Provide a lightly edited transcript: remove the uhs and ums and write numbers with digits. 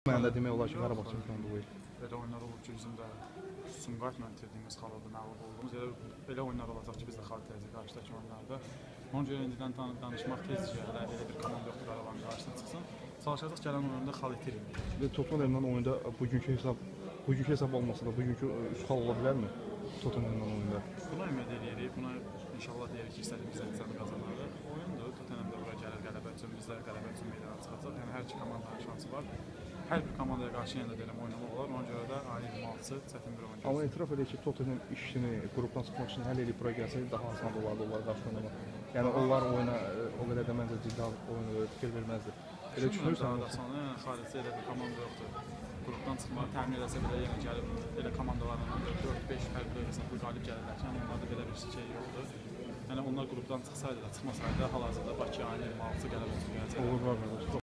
Məndə demək olar ki, Qarabağ çempionu bu il. Elə oyunlar olur ki, bizim də Sumqayıtla itirdiyimiz xalada məğlub olduğumuz elə oyunlar olacaq ki, biz də xal tezə qarşıdakı oyunlarda. Ona görə indidən danışmaq tez gəlir, elə bir komanda yoxdur Qarabağın qarşısına çıxsın. Çalışacaq gələn oyunda xal itirmir. Tottenham'la oyunda bugünkü hesab olmasa da bugünkü üst xal ola bilərmi Tottenham'la oyunda? Buna ümid edirik, buna inşallah deyirik ki, istədiyimiz nəticəni qazanarıq. Oyundur, Tottenham'da bura gəlir qələbə üçün, bizlər qələbə üçün meydana çıxacaq. Yəni hər iki komandanın şansı var. Hər bir komandaya qarşı yenə də deyirəm oynamaq olar. Ona görə də ayın 26-sı çətin bir oyun. Amma etiraf edək ki, Tottenham işini qrupdan çıxmaq üçün həll edib bura gəlsəydi daha asan olardı onlar qarşı oynamaq. Yəni onlar oyuna o qədər də məncə ciddi oyuna fikir verməzdi. Elə düşünürsən də sonra xaricdə elə bir komanda yoxdur. Qrupdan çıxmağı təmin edəsə belə yenə gəlib elə komandaların 4-5 fərqli hesablı qalib gəlirlər ki, onlarda belə bir şey yoxdur. Yəni onlar qrupdan çıxsaydı da, çıxmasaydı hal-hazırda Bakı ayın 26-sı qələbə üçün gələcək. Olur var.